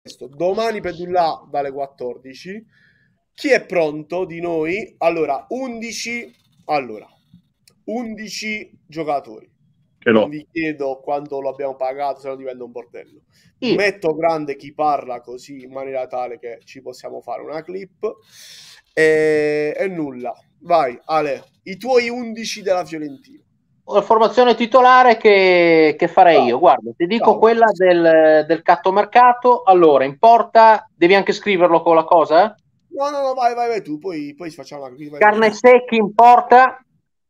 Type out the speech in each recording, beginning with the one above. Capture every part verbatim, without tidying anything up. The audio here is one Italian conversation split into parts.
domani Pedulla dalle quattordici. Chi è pronto di noi? Allora, undici, allora, undici giocatori. Ce Non l'ho. vi chiedo quanto lo abbiamo pagato, se no diventa un bordello. Io. Metto grande chi parla così in maniera tale che ci possiamo fare una clip. E, e nulla. Vai, Ale, i tuoi undici della Fiorentina. La formazione titolare che, che farei Ciao. io, guarda, ti dico Ciao. quella del, del cattomercato. Allora, in porta, devi anche scriverlo con la cosa, eh? No, no, no, vai, vai, vai tu, poi, poi facciamo la clip. Carne Secchi in porta,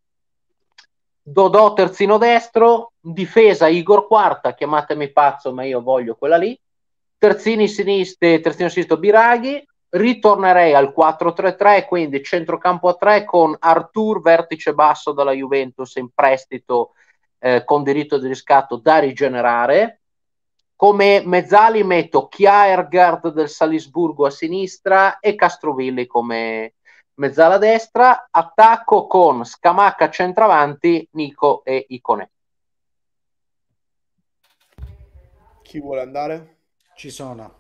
Dodò terzino destro, difesa Igor Quarta, chiamatemi pazzo ma io voglio quella lì, terzini sinistri, terzino sinistro Biraghi, ritornerei al quattro tre tre, quindi centrocampo a tre con Artur vertice basso dalla Juventus in prestito eh, con diritto di riscatto da rigenerare. Come mezzali metto Kjaergaard del Salisburgo a sinistra e Castrovilli come mezzala destra, attacco con Scamacca centravanti, Nico e Icone. Chi vuole andare? Ci sono.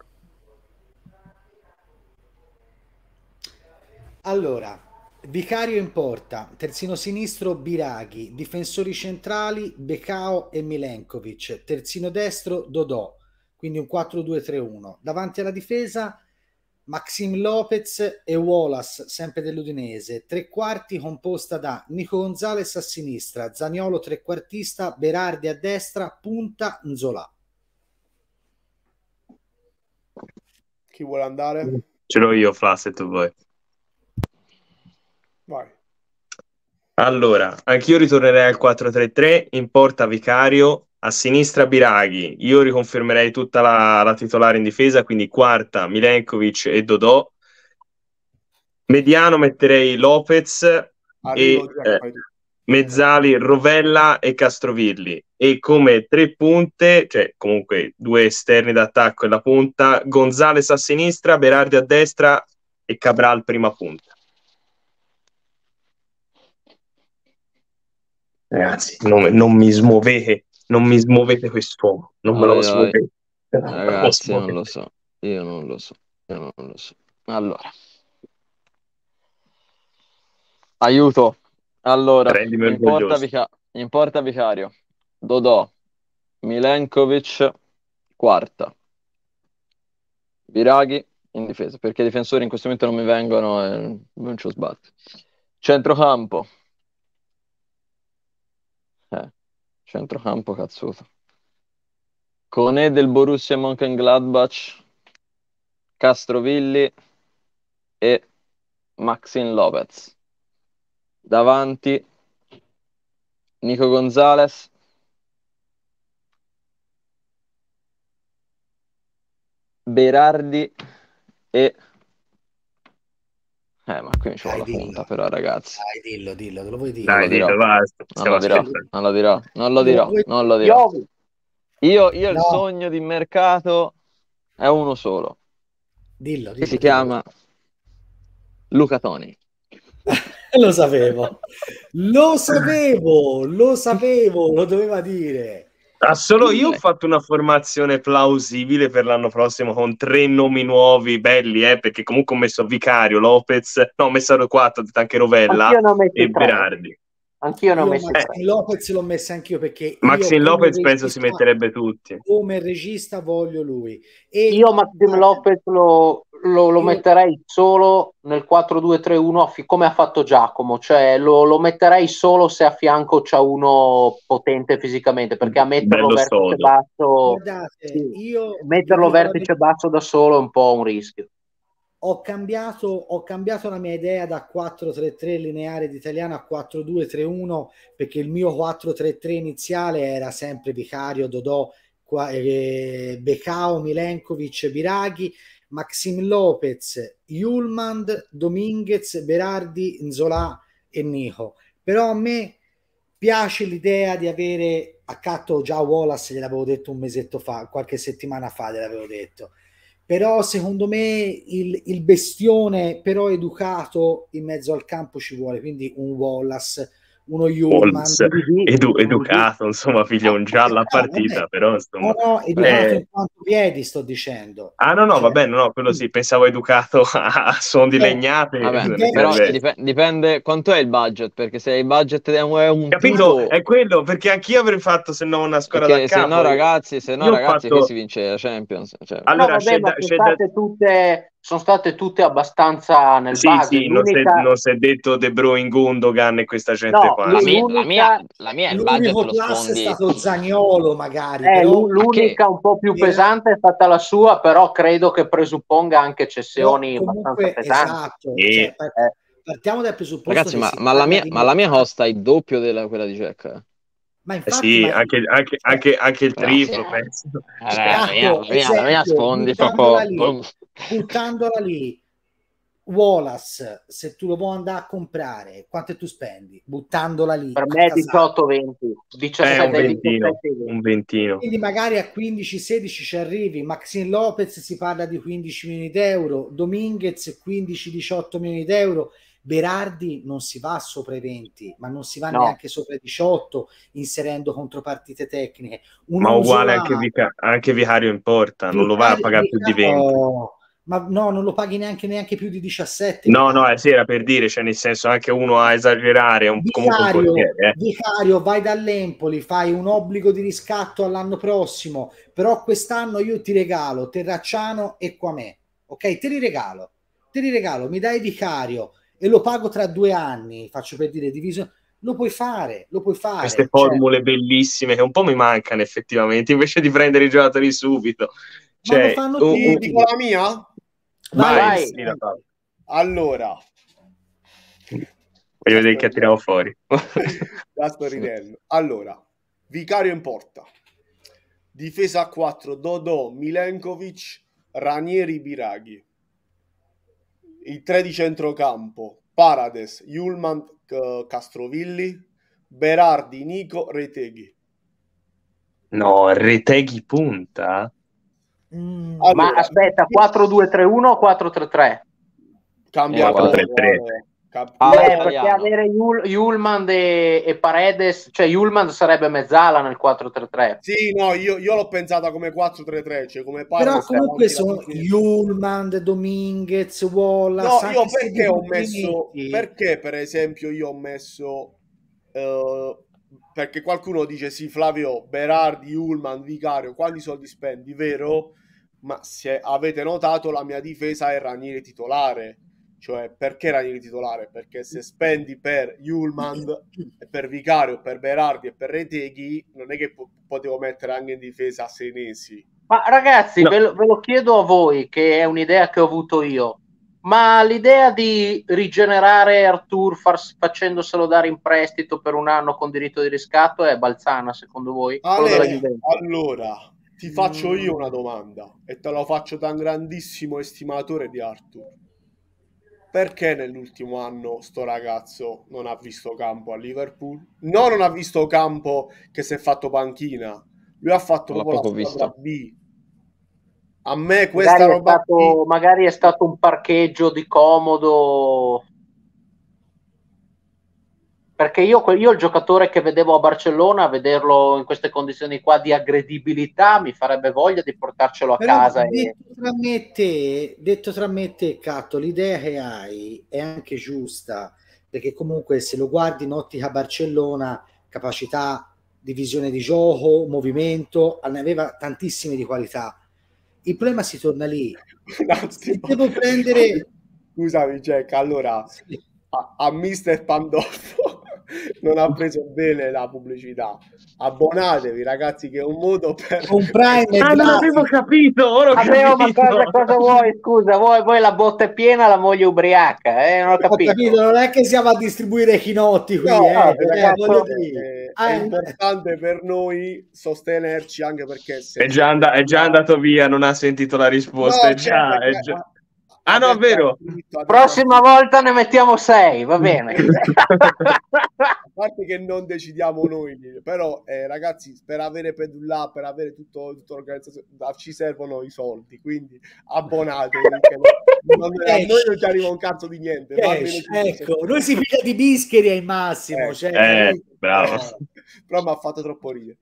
Allora, Vicario in porta, terzino sinistro Biraghi, difensori centrali Becao e Milenkovic, terzino destro Dodò, quindi un quattro due tre uno. Davanti alla difesa Maxim Lopez e Wallace, sempre dell'Udinese, tre quarti composta da Nico Gonzalez a sinistra, Zaniolo trequartista, Berardi a destra, punta Nzola. Chi vuole andare? Ce l'ho io, Fla, se tu vuoi. Vai. Allora, anch'io ritornerei al quattro tre tre, in porta Vicario, a sinistra Biraghi. Io riconfermerei tutta la, la titolare in difesa, quindi Quarta, Milenkovic e Dodò. Mediano metterei Lopez Arrivo e già, eh, fai tu. mezzali Rovella e Castrovilli. E come tre punte, cioè comunque due esterni d'attacco e la punta, Gonzales a sinistra, Berardi a destra e Cabral prima punta. Ragazzi, non, non mi smuovete, non mi smuovete quest'uomo, non me lo Ai, ai. smuovete. Non me lo Ragazzi, io non smuovete. lo so, io non lo so, io non lo so. Allora, aiuto. Allora, Rendimi in porta, orgoglioso. Vica- in porta Vicario, Dodò, Milenkovic, Quarta, Biraghi in difesa, perché i difensori in questo momento non mi vengono e non ci ho sbatti. Centrocampo. Eh, centrocampo cazzuto. Koné del Borussia Mönchengladbach, Castrovilli e Maxim Lopez. Davanti Nico Gonzalez, Berardi e... Eh, ma qui ci vuole Dai, la dillo. punta però, ragazzi. Dai, dillo, dillo, te lo vuoi dire? Dai, Non lo dirò. dillo, basta. Non lo Stiamo dirò, aspettando. non lo dirò, non lo Te lo dirò, vuoi- non lo dirò. Io, Io, io il No. sogno di mercato è uno solo, Dillo, che dillo, si dillo. chiama Luca Toni. Lo sapevo, lo sapevo, lo sapevo, lo doveva dire. Ah, solo io ho fatto una formazione plausibile per l'anno prossimo con tre nomi nuovi, belli, eh, perché comunque ho messo Vicario, Lopez, no, ho messo quattro, anche Rovella anch'io ne ho messi e tre. Berardi. Anch'io ne ho Io messi Maxim tre. Lopez l'ho messo anch'io perché Maxim io come Lopez penso si regista- metterebbe tutti. come regista voglio lui. E Io Maxim Lopez lo, lo, lo Io- metterei solo nel quattro due tre uno affi- come ha fatto Giacomo, cioè lo, lo metterei solo se a fianco c'è uno potente fisicamente, perché a metterlo Bello vertice sodo. basso, guardate, sì, io metterlo vi dico la vertice basso da solo è un po' un rischio. ho cambiato, ho cambiato la mia idea da quattro tre tre lineare d'italiano a quattro due tre uno perché il mio quattro tre tre iniziale era sempre Vicario, Dodò, qua- eh, Becao, Milenkovic, Biraghi, Maxim Lopez, Yulmand, Dominguez, Berardi, Nzola e Nico. Però a me piace l'idea di avere accanto già Wallace, gliel'avevo detto un mesetto fa, qualche settimana fa gliel'avevo detto. Però secondo me il, il bestione però educato in mezzo al campo ci vuole, quindi un Wallace, uno Yulman, Edu, educato, insomma, figlio un giallo a partita, vabbè. però insomma, no, no, educato eh... in quanto piedi, sto dicendo. Ah no, no, cioè, va bene, no, quello sì, pensavo educato a suon di legnate. Vabbè, però dip- dipende quanto è il budget, perché se il budget è un, è un capito, tubo... è quello, perché anch'io avrei fatto se no una squadra perché da capo. se no ragazzi, se no Io ho ragazzi fatto... che si vince la Champions, cioè... allora no, vabbè, ma c'è sono, da, c'è state da... tutte, sono state tutte abbastanza nel sì, budget. sì, non si è, non si è detto De Bruyne, Gundogan e questa gente no, qua. La mia, l'unica... la mia, la mia è il budget l'unico lo plus sfondi. è stato Zaniolo magari, eh, però... l'unica un po' più pesante è stata la sua, però credo che presupponga anche cessioni no, comunque, abbastanza pesanti. esatto, e... cioè, eh. Partiamo dal presupposto ragazzi, che ma, si ma, la mia, di... ma la mia costa il doppio della quella di Jack. Ma eh infatti, sì, ma... anche, anche, anche, anche il triplo, penso. Eh, la, mia, la, mia, la mia sfondi buttandola proprio... lì, buttandola lì, Wallace, se tu lo vuoi andare a comprare, quanto tu spendi? Buttandola lì. Per me diciotto venti, diciassette, eh, un ventino, diciassette, un ventino. Quindi magari a quindici sedici ci arrivi. Maxine Lopez si parla di quindici milioni di euro, Dominguez quindici diciotto milioni di euro, Berardi non si va sopra i venti, ma non si va no. neanche sopra i diciotto, inserendo contropartite tecniche. Uno ma uguale anche, Vica- anche Vicario in porta, Vicario, non lo va a pagare più di venti. Oh, ma no, non lo paghi neanche, neanche più di diciassette. No, Vicario. no, eh, sì, era per dire, cioè nel senso anche uno a esagerare, un, Vicario, comunque un portiere. Eh. Vicario, vai dall'Empoli, fai un obbligo di riscatto all'anno prossimo, però quest'anno io ti regalo Terracciano e Quamè, ok? Te li regalo, te li regalo, mi dai Vicario e lo pago tra due anni, faccio per dire diviso, lo puoi fare, lo puoi fare. Queste formule cioè... bellissime che un po' mi mancano effettivamente, invece di prendere i giocatori subito. Cioè, ma lo fanno uh, tutti. Uh, dico la mia? Vai, vai. Sì, la allora. Voglio vedere che tiriamo fuori. La sto ridendo. Allora, Vicario in porta. Difesa a quattro, Dodò, Milenkovic, Ranieri, Biraghi. I tre di centrocampo, Parades, Yulman, uh, Castrovilli, Berardi, Nico, Reteghi. No, Reteghi punta? Mm, allora, ma aspetta, quattro due tre uno o quattro tre tre? Cambia quattro tre tre. Cap- ah, eh, perché avere Yul- Yulman e, e Paredes, cioè Yulman sarebbe mezzala nel quattro tre tre. Sì, no, io, io l'ho pensata come quattro tre tre, cioè come però comunque sono Yulman, Dominguez, Wallace. No, io perché ho messo, perché per esempio io ho messo, uh, perché qualcuno dice sì Flavio, Berardi, Yulman, Vicario, quanti soldi spendi, vero? Ma se avete notato la mia difesa è Ranieri titolare. Cioè, perché Ranieri titolare? Perché se spendi per Yulman, per Vicario, per Berardi e per Reteghi, non è che po- potevo mettere anche in difesa Senesi. Ma ragazzi, no. ve, lo, ve lo chiedo a voi, che è un'idea che ho avuto io. Ma l'idea di rigenerare Artur far, facendoselo dare in prestito per un anno con diritto di riscatto è balzana, secondo voi? Ale, allora, ti faccio io una domanda e te lo faccio da un grandissimo estimatore di Artur. Perché nell'ultimo anno sto ragazzo non ha visto campo a Liverpool? No, non ha visto campo che si è fatto panchina. Lui ha fatto non proprio la squadra visto. B. A me questa magari roba è stato, magari è stato un parcheggio di comodo. Perché io, io il giocatore che vedevo a Barcellona, vederlo in queste condizioni qua di aggredibilità, mi farebbe voglia di portarcelo a Però casa. Detto, e... tra me te, detto tra me e te, Catto, l'idea che hai è anche giusta, perché comunque se lo guardi in ottica Barcellona, capacità di visione di gioco, movimento, ne aveva tantissime di qualità. Il problema si torna lì. Se devo prendere... Scusami Jack, allora sì. a, a mister Pandolfo non ha preso bene la pubblicità. Abbonatevi ragazzi, che è un modo per un prime. Ah, non avevo capito, ora ho Vabbè, capito. Ma cosa, cosa vuoi? Scusa, vuoi, vuoi la botta è piena, la moglie ubriaca, eh? Non ho capito. Ho capito, non è che siamo a distribuire chinotti qui, no, eh, no, eh, ragazzo, è, è importante per noi sostenerci, anche perché se è già, and- è già andato via, non ha sentito la risposta, no, è già, perché, è già... Ah no, è vero. Prossima volta ne mettiamo sei, va bene. A parte che non decidiamo noi, però eh, ragazzi, per avere Pedulla, per avere tutto, tutta l'organizzazione, ci servono i soldi, quindi abbonatevi. Non, a noi non ci arriva un cazzo di niente. Cash, ecco, noi si piglia di bischeri ai massimo. Eh, cioè, eh, bravo. Eh, però mi ha fatto troppo ridere.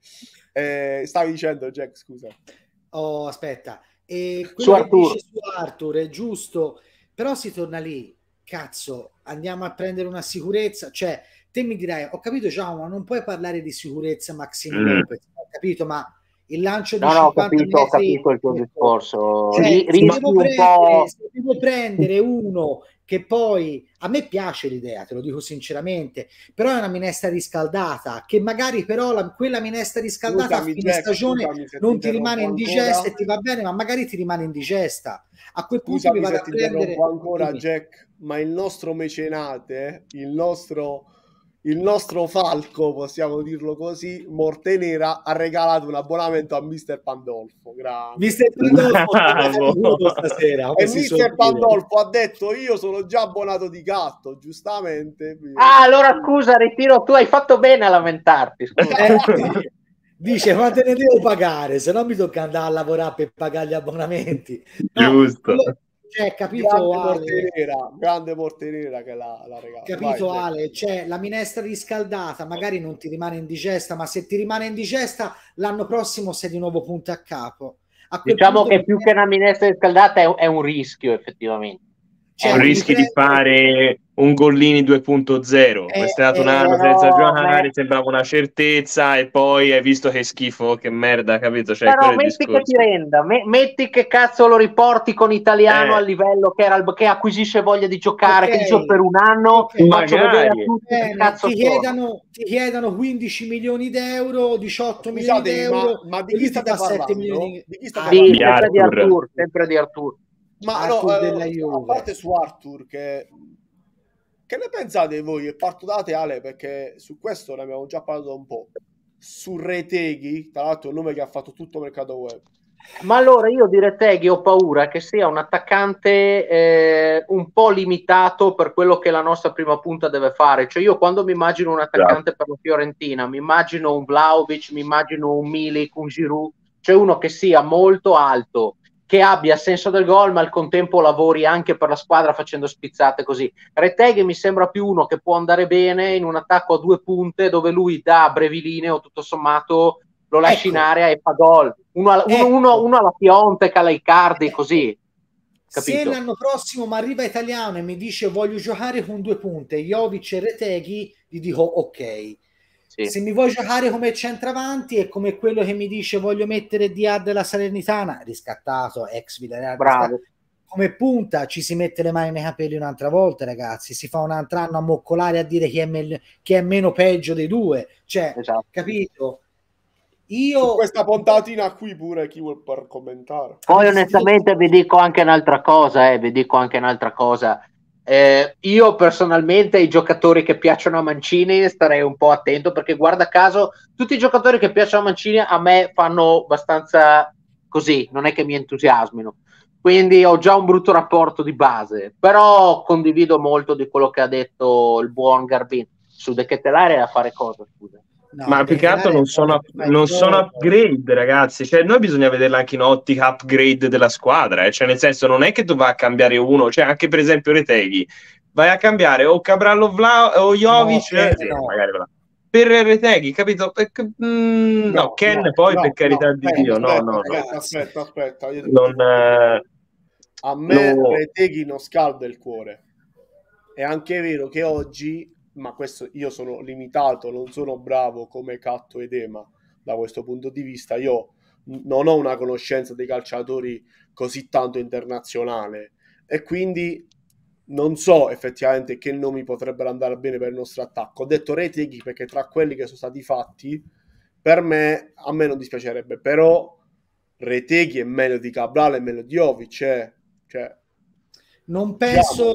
Eh, stavi dicendo, Jack, scusa. Oh, aspetta. E Su quello che Arthur. dice su Arthur è giusto, però si torna lì, cazzo, andiamo a prendere una sicurezza, cioè te mi dirai, ho capito già, ma non puoi parlare di sicurezza Maximo Mm. Lopez, ho capito, ma il lancio di No, no, ho cinquanta capito, ho metri, capito il tuo discorso. cioè, Ri- se, rischi devo un prendere, po'. se devo prendere uno che poi, a me piace l'idea, te lo dico sinceramente, però è una minestra riscaldata, che magari però la, quella minestra riscaldata Scusami, a fine Jack, stagione scusami se non ti ti rimane interrompo indigesta ancora. e ti va bene, ma magari ti rimane indigesta. A quel punto Scusami mi vado se a ti prendere... interrompo ancora, Dimmi. Jack, ma il nostro mecenate, il nostro, il nostro falco, possiamo dirlo così, Morte Nera, ha regalato un abbonamento a mister Pandolfo. Grande. mister Pandolfo stasera, E come si mister suol dire. Pandolfo ha detto: io sono già abbonato di gatto, giustamente. Ah, allora scusa, ritiro, tu hai fatto bene a lamentarti. Scusa. Eh, dice, ma te ne devo pagare, se no mi tocca andare a lavorare per pagare gli abbonamenti. No, Giusto. quello- cioè, capito grande Ale? Morte Nera, grande Morte Nera che l'ha, l'ha regalato. Capito Vai, Jack. Ale, cioè la minestra riscaldata magari non ti rimane indigesta, ma se ti rimane indigesta l'anno prossimo sei di nuovo punto a capo. A quel Diciamo punto che più che una minestra riscaldata è, un- è un rischio, effettivamente. cioè, un rischi di prendere- fare un Gollini due punto zero. Eh, Questo è stato un eh, anno però, senza giocare, beh, sembrava una certezza e poi hai visto che schifo, che merda, capito? Cioè, però quello è il metti che ti discorso. renda, me- metti che cazzo lo riporti con Italiano Eh. al livello che, era il- che acquisisce voglia di giocare, Ok. che dice per un anno Ok. faccio Magari. vedere a tutti che Bene, cazzo ti, sono. chiedano, ti chiedano quindici milioni d'euro, diciotto milioni Scusatemi, d'euro, ma, ma di e chi lui ti state dà sette parlando? milioni. Di chi state Ah, Di, Di parlando? sempre di Arthur. Arthur, sempre di Arthur. Ma Arthur no, della eh, Juve. a parte su Arthur, che, che ne pensate voi? E parto da te, Ale, perché su questo ne abbiamo già parlato un po'. Su Reteghi, tra l'altro, è un nome che ha fatto tutto mercato web. Ma allora io di Reteghi ho paura che sia un attaccante eh, un po' limitato per quello che la nostra prima punta deve fare. Cioè io quando mi immagino un attaccante per la Fiorentina, mi immagino un Vlahovic, mi immagino un Milik, un Giroud, cioè uno che sia molto alto, che abbia senso del gol, ma al contempo lavori anche per la squadra facendo spizzate così. Reteghi mi sembra più uno che può andare bene in un attacco a due punte dove lui da brevilineo tutto sommato lo lasci Ecco. in area e fa gol. Uno, uno, Ecco. uno, uno alla Piontek, alla Icardi, Ecco. così. Se Capito? l'anno prossimo mi arriva Italiano e mi dice voglio giocare con due punte, Jovic e Reteghi, gli dico ok. Sì. Se mi vuoi giocare come centravanti è come quello che mi dice voglio mettere Diaz della Salernitana, riscattato, ex Villarreal, Bravo. riscattato. Come punta ci si mette le mani nei capelli un'altra volta, ragazzi, si fa un altro anno a moccolare a dire chi è, me- chi è meno peggio dei due, cioè, Esatto. capito? Su Io questa puntatina qui pure chi vuol per commentare. Poi onestamente vi dico anche un'altra cosa, eh, vi dico anche un'altra cosa. Eh, io personalmente ai giocatori che piacciono a Mancini starei un po' attento, perché guarda caso tutti i giocatori che piacciono a Mancini a me fanno abbastanza così, non è che mi entusiasmino, quindi ho già un brutto rapporto di base, però condivido molto di quello che ha detto il buon Garbin su De Ketelaere a fare cosa, scusa. no, Ma più che altro non sono, fai non sono troppo. upgrade, ragazzi. Cioè, noi bisogna vederla anche in ottica upgrade della squadra. Eh. Cioè, nel senso, non è che tu vai a cambiare uno. Cioè, anche per esempio Reteghi, vai a cambiare o Cabral o, Vla, o Jovic, No, eh, Ken sì, no. magari Vla. Per Reteghi, capito? Perché, mm, no, Ken no, poi no, per carità no, di aspetta, Dio, no, aspetta, no, no. aspetta, aspetta, aspetta, io ti- Non, eh, a me no. Reteghi non scalda il cuore. È anche vero che oggi, ma questo io sono limitato, non sono bravo come Catto ed Ema da questo punto di vista, io n- non ho una conoscenza dei calciatori così tanto internazionale e quindi non so effettivamente che nomi potrebbero andare bene per il nostro attacco. Ho detto Reteghi perché tra quelli che sono stati fatti per me, a me non dispiacerebbe, però Reteghi è meglio di Cabral e meglio di Jovic, eh. Cioè, Non penso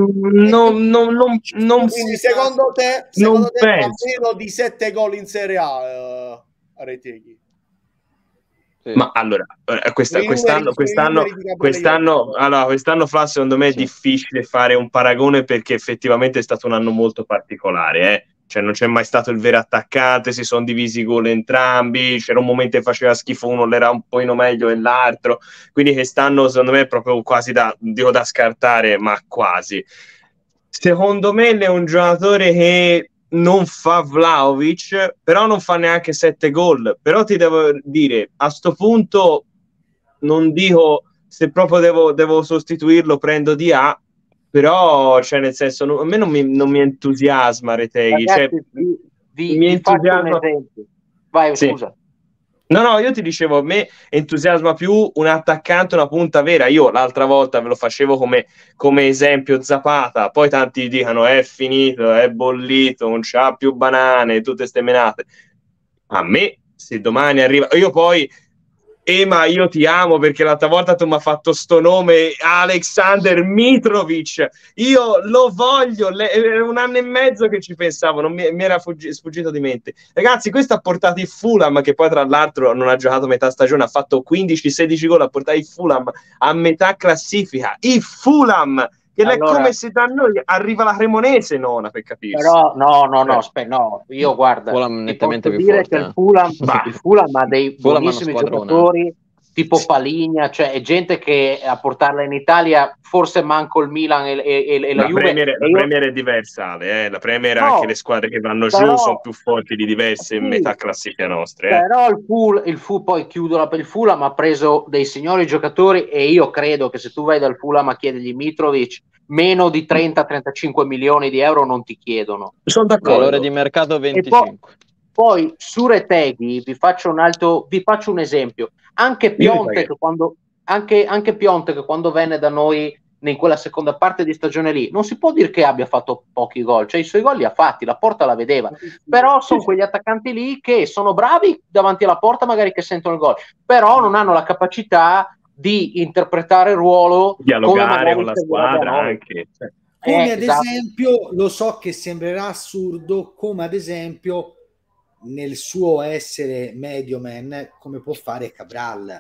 non, non, non, non, quindi secondo te, secondo non te fa penso. meno di sette gol in Serie A, uh, Reteghi? Sì. Ma allora, questa, quest'anno, quest'anno, quest'anno, allora, quest'anno Fla, secondo me è sì. difficile fare un paragone perché effettivamente è stato un anno molto particolare, eh? Cioè non c'è mai stato il vero attaccante, si sono divisi i gol entrambi, c'era un momento che faceva schifo uno, l'era un po' meglio dell'altro, quindi quest'anno secondo me è proprio quasi da, dico da scartare, ma quasi. Secondo me è un giocatore che non fa Vlahovic, però non fa neanche sette gol, però ti devo dire, a sto punto non dico se proprio devo, devo sostituirlo prendo di A, però cioè nel senso no, a me non mi, non mi entusiasma Retegui. Ragazzi, cioè, vi, vi, mi vi entusiasma... faccio un esempio. Vai, sì. Scusa. No, no, io ti dicevo, a me entusiasma più un attaccante, una punta vera. Io l'altra volta ve lo facevo come, come esempio Zapata, poi tanti dicono è finito, è bollito, non c'ha più banane, tutte ste menate. A me, se domani arriva... Io poi... Ema, io ti amo perché l'altra volta tu mi hai fatto sto nome, Alexander Mitrovic, io lo voglio, le, è un anno e mezzo che ci pensavo, non mi, mi era fuggi, sfuggito di mente. Ragazzi, questo ha portato il Fulham, che poi tra l'altro non ha giocato metà stagione, ha fatto quindici sedici gol, ha portato il Fulham a metà classifica, il Fulham, che allora, è come se da noi arriva la Cremonese nona, per capirsi. Però no, no, no, aspetta, no, io guarda, Fulham nettamente più dire forte, che il Fulham, bah. il Fulham ha dei Fulham buonissimi giocatori, tipo Paligna, cioè è gente che a portarla in Italia forse manco il Milan e, e, e la, la Juve. Premier, e la io... Premier è diversa, eh? La Premier, no, anche le squadre che vanno però, giù sono più forti di diverse sì, in metà classifica nostre. Eh? Però il Fulham, il Fulham, poi chiudo per il Fulham, ha preso dei signori giocatori e io credo che se tu vai dal Fulham a chiedergli Mitrovic, meno di trenta trentacinque milioni di euro non ti chiedono. Sono d'accordo. Valore di mercato venticinque. Poi, poi su Retegui vi faccio un altro, vi faccio un esempio. Anche Piontek quando, anche, anche Piontek quando venne da noi in quella seconda parte di stagione lì, non si può dire che abbia fatto pochi gol, cioè i suoi gol li ha fatti, la porta la vedeva, però sono quegli attaccanti lì che sono bravi davanti alla porta, magari che sentono il gol, però non hanno la capacità di interpretare il ruolo, dialogare con la squadra anche. Come eh, ad esatto. esempio, lo so che sembrerà assurdo, come ad esempio nel suo essere medio man, come può fare Cabral.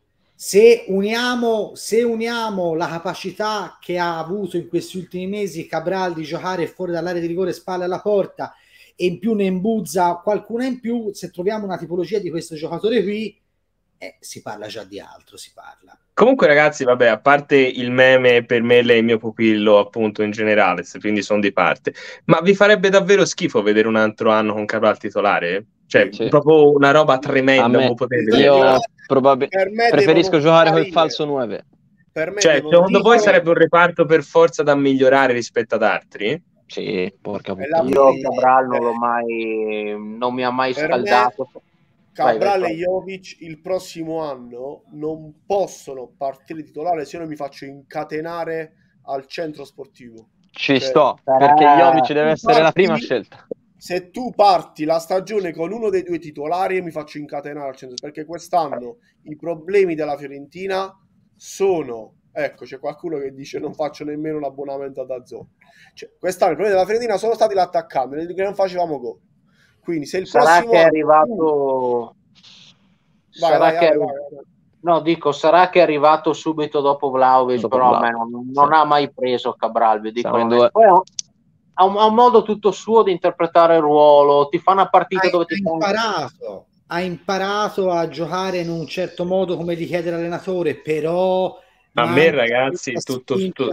Se uniamo, se uniamo la capacità che ha avuto in questi ultimi mesi Cabral di giocare fuori dall'area di rigore, spalle alla porta, e in più ne imbuzza qualcuna in più, se troviamo una tipologia di questo giocatore qui, eh, si parla già di altro, si parla. Comunque ragazzi, vabbè, a parte il meme, per me lei è il mio pupillo appunto in generale, quindi sono di parte, ma vi farebbe davvero schifo vedere un altro anno con Cabral titolare? Cioè, sì, proprio una roba tremenda. Me, io probab- preferisco giocare col falso nove. Per me cioè, secondo voi sarebbe un reparto per forza da migliorare rispetto ad altri? Sì, porca puttana. Io Cabral non l'ho mai, non mi ha mai per scaldato. Me... Cabral e Jovic il prossimo anno non possono partire titolare se io non mi faccio incatenare al centro sportivo. Ci cioè, sto, perché Jovic deve essere la prima scelta. Se tu parti la stagione con uno dei due titolari, io mi faccio incatenare al centro, perché quest'anno i problemi della Fiorentina sono, ecco, c'è qualcuno che dice non faccio nemmeno un abbonamento ad DAZN. Cioè, quest'anno i problemi della Fiorentina sono stati l'attaccante, che non facevamo gol. Quindi se il sarà prossimo che è anno... arrivato vai, sarà vai, che vai, vai, vai. no dico sarà che è arrivato subito dopo Vlahovic, dopo però Vlahovic. A me non, non sì. ha mai preso Cabral, vi dico due... poi ha un, ha un modo tutto suo di interpretare il ruolo, ti fa una partita hai, dove ti ha imparato ha imparato a giocare in un certo modo come gli chiede l'allenatore, però a me ragazzi tutto sto,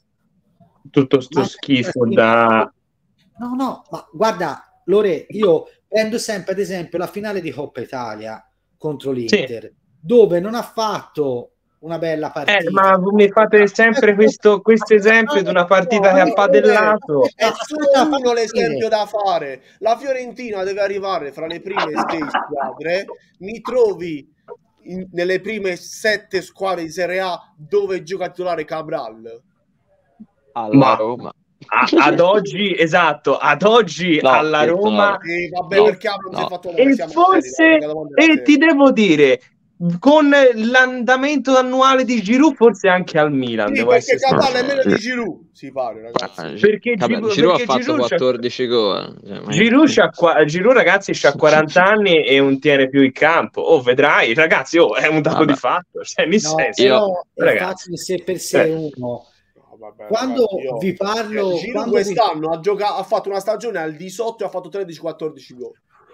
tutto sto schifo da no no ma guarda Lore, io prendo sempre ad esempio la finale di Coppa Italia contro l'Inter, sì, dove non ha fatto una bella partita. Eh, ma mi fate sempre questo, questo esempio di una partita che ha padellato. È solo uno l'esempio da fare. La Fiorentina deve arrivare fra le prime sei squadre. Mi trovi in, nelle prime sette squadre di Serie A dove gioca titolare Cabral. Alla ma... Roma. A, ad oggi, esatto, ad oggi no, alla Roma no. E, vabbè, no, perché non no. Si è fatto e forse e ti devo dire con l'andamento annuale di Giroud forse anche al Milan, sì, devo perché essere Cabral è sincero. meno di Giroud, si pare, ragazzi. Ah, Perché vabbè, Giroud, Giroud perché ha fatto Giroud quattordici gol. Cioè, ma- Giroud, c'ha qua- Giroud, ragazzi, c'ha quaranta anni e non tiene più il campo. Oh, vedrai, ragazzi, oh, è un dato Vabbè. di fatto. Cioè, nel No, senso, Io- però il ragazzi, fatto di sé per sé eh. uno. No, vabbè, Quando ragazzi, io- vi parlo, eh, Giroud quando vi- quest'anno ha, giocato, ha fatto una stagione al di sotto e ha fatto tredici quattordici gol.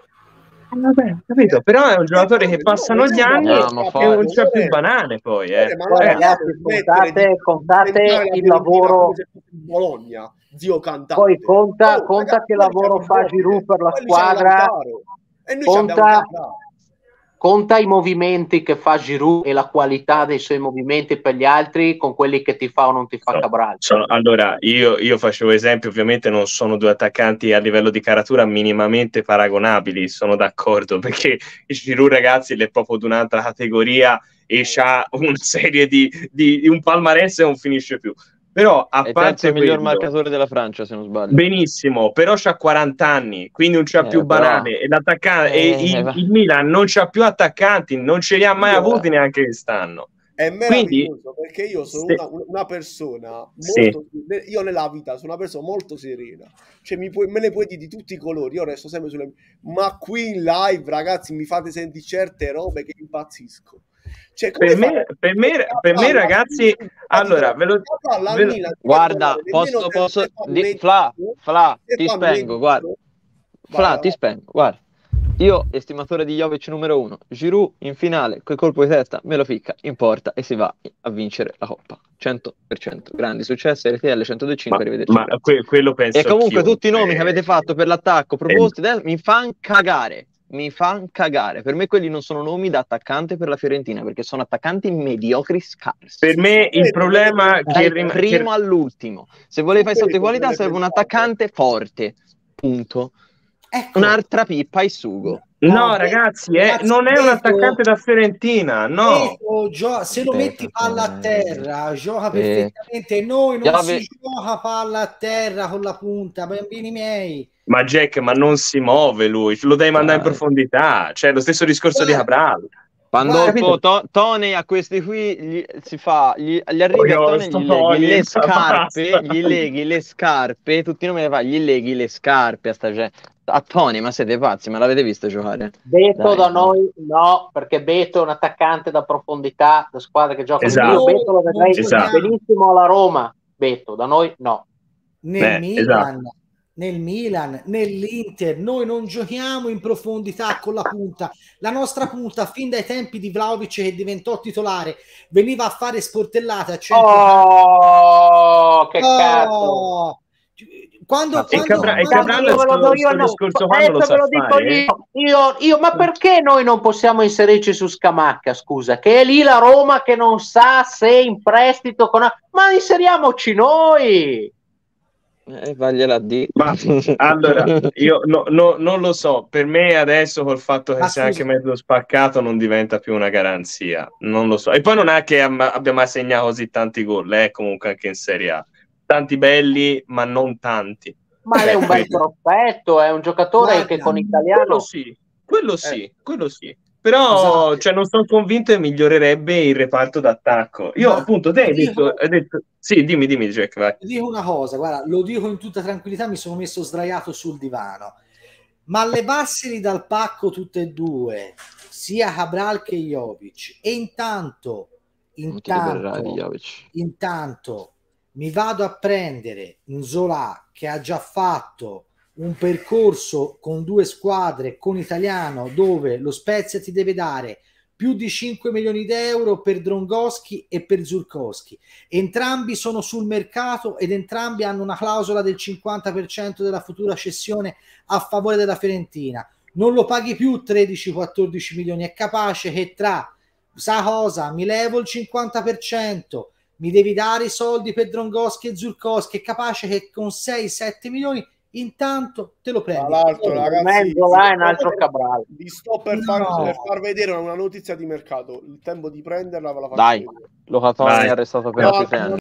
Vabbè, capito, però è un giocatore che passano gli anni Andiamo e fuori. non c'è più banane poi, eh. Ma Poi, non ragazzi, dobbiamo smettere contate- di contate diventare la il Fiorentina lavoro- come se fosse il Bologna, zio cantante. Poi conta, Oh, conta ragazzi, che quelli lavoro c'hanno fa Immobile, Giroud per la quelli c'hanno squadra, Lautaro, e noi conta- ci abbiamo Cabral. conta i movimenti che fa Giroud e la qualità dei suoi movimenti per gli altri con quelli che ti fa o non ti fa So- Cabral. sono- allora, io, io facevo esempio, ovviamente non sono due attaccanti a livello di caratura minimamente paragonabili, sono d'accordo, perché Giroud, ragazzi, è proprio di un'altra categoria e c'ha una serie di, di, di un palmarès e non finisce più. Però, a È il parte terzo miglior quello, marcatore della Francia, se non sbaglio. benissimo, però c'ha quaranta anni, quindi non c'ha Eh, più però- banane e, l'attaccante, Eh, e il, va- il Milan non c'ha più attaccanti, non ce li ha mai Io- avuti neanche quest'anno. È Quindi, meraviglioso perché io sono se- una, una persona Sì. molto, io nella vita sono una persona molto serena, cioè mi puoi, me ne puoi dire di tutti i colori, io resto sempre sulle, ma qui in live, ragazzi, mi fate sentire certe robe che impazzisco. Cioè, come Per me, fate- per me, per me, ragazzi, allora, ve lo, ve lo- Guarda, posso, posso, di- Fla, Fla, ti spengo, guarda. Fla, ti spengo, guarda. Io, estimatore di Jovic numero uno, Giroud in finale, quel colpo di testa, me lo ficca in porta e si va a vincere la Coppa. cento per cento. Grandi successo, R T L centodue e cinque, ma, arrivederci. ma que- quello penso E comunque anch'io. tutti i nomi Eh, che avete fatto per l'attacco proposti adesso, mi fan cagare. Mi fan cagare. Per me quelli non sono nomi da attaccante per la Fiorentina, perché sono attaccanti mediocri scarsi. Per me il problema che Dal rim- primo che- all'ultimo. Se volevi fare salto di qualità serve un attaccante forte. Punto. Ecco, Un'altra pippa e sugo. No, No, ragazzi, eh, ragazzi, non è un Beto- attaccante da Fiorentina, no. Beto gio- se lo Beto, metti palla a terra, gioca sì. perfettamente. Noi non Giove- si gioca palla a terra con la punta, bambini miei. Ma Jack, ma non si muove lui, lo devi mandare in Dai. profondità, cioè lo stesso discorso di Guarda, Cabral. Pandolfo, Guarda, to- Tony a questi qui gli, si fa, gli, gli arrivi a Io Tony, sto gli leghi Tony, le basta. scarpe, gli leghi le scarpe, tutti i nomi le fa, gli leghi le scarpe a sta gente. A Tony, ma siete pazzi, ma l'avete visto giocare? Beto Dai, da no. noi no, perché Beto è un attaccante da profondità, da squadra che gioca Esatto. Io Beto lo vedrei Esatto. benissimo alla Roma. Beto, da noi no. Nel Beh, Milan, esatto. nel Milan, nell'Inter, noi non giochiamo in profondità con la punta. La nostra punta, fin dai tempi di Vlahovic che diventò titolare, veniva a fare sportellate a centro. Oh, che Oh! cazzo! Quando, E quando, Cabral- e quando- Cabral Io ve lo do io, sto no. discorso qua non lo Adesso sa ve lo dico fare, eh. io. io. Io, ma perché noi non possiamo inserirci su Scamacca, scusa? Che è lì la Roma che non sa se in prestito con... Ma inseriamoci noi! Eh, vagliela di. Ma allora, io no- no- non lo so, per me adesso col fatto che Ma sia scusa. anche mezzo spaccato non diventa più una garanzia, non lo so. E poi non è che am- abbia mai segnato così tanti gol, eh, comunque anche in Serie A. Tanti belli, ma non tanti. Ma Cioè, è un bel quello- prospetto, è un giocatore Guarda, che con Quello italiano... sì, quello sì, quello sì. Però Esatto. cioè, non sono convinto che migliorerebbe il reparto d'attacco. Io Ma appunto, te hai dico- detto, hai detto... Sì, dimmi, dimmi Jack, vai. Ti dico una cosa, guarda, lo dico in tutta tranquillità, mi sono messo sdraiato sul divano, ma levarseli dal pacco tutte e due, sia Cabral che Jovic, e intanto, Non ti libererai di intanto, Jovic. intanto mi vado a prendere Nzola che ha già fatto un percorso con due squadre con Italiano dove lo Spezia ti deve dare più di cinque milioni di euro per Drongoschi e per Zurkowski. Entrambi sono sul mercato ed entrambi hanno una clausola del cinquanta per cento della futura cessione a favore della Fiorentina. Non lo paghi più tredici quattordici milioni, è capace che tra sa cosa, mi levo il cinquanta per cento, mi devi dare i soldi per Drongoschi e Zurkowski, è capace che con sei sette milioni intanto te lo prendi. Tra l'altro, ragazzi, mezzo là è un vi altro sto- Cabral. vi sto per far, No. per far vedere una notizia di mercato. Il tempo di prenderla ve la faccio Dai, vedere. Locatoni Vai. è arrestato per No, altri sei no, anni.